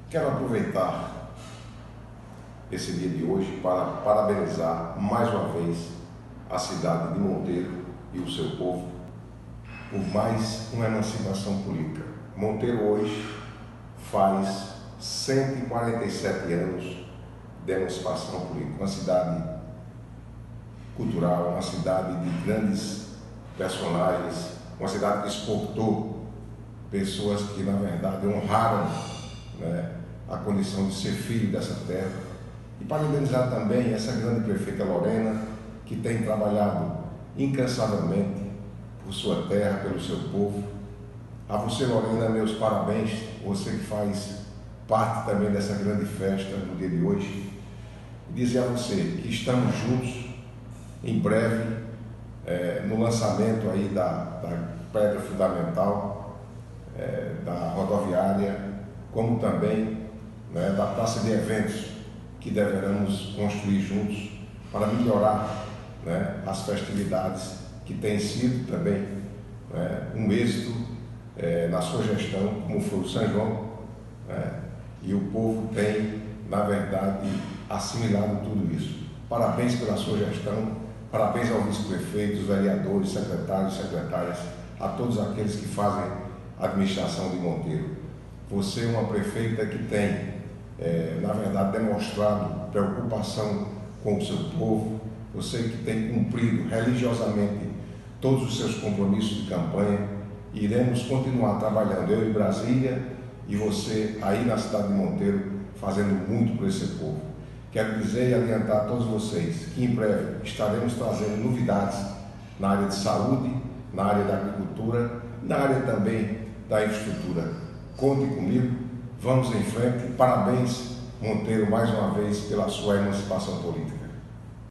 Quero aproveitar esse dia de hoje para parabenizar mais uma vez a cidade de Monteiro e o seu povo por mais uma emancipação política. Monteiro hoje faz 147 anos de emancipação política, uma cidade cultural, uma cidade de grandes personagens, uma cidade que exportou pessoas que na verdade honraram, a condição de ser filho dessa terra. E parabenizar também essa grande prefeita Lorena, que tem trabalhado incansavelmente por sua terra, pelo seu povo. A você, Lorena, meus parabéns, você que faz parte também dessa grande festa no dia de hoje. E dizer a você que estamos juntos em breve no lançamento aí da pedra fundamental da rodoviária, como também da praça de eventos que deveremos construir juntos para melhorar as festividades que têm sido também um êxito na sua gestão, como foi o São João, e o povo tem, na verdade, assimilado tudo isso. Parabéns pela sua gestão, parabéns ao vice-prefeito, vereadores, secretários e secretárias, a todos aqueles que fazem a administração de Monteiro. Você é uma prefeita que tem, na verdade, demonstrado preocupação com o seu povo, você que tem cumprido religiosamente todos os seus compromissos de campanha. Iremos continuar trabalhando, eu em Brasília e você aí na cidade de Monteiro, fazendo muito por esse povo. Quero dizer e adiantar a todos vocês que em breve estaremos trazendo novidades na área de saúde, na área da agricultura, na área também da infraestrutura. Conte comigo, vamos em frente. Parabéns, Monteiro, mais uma vez pela sua emancipação política.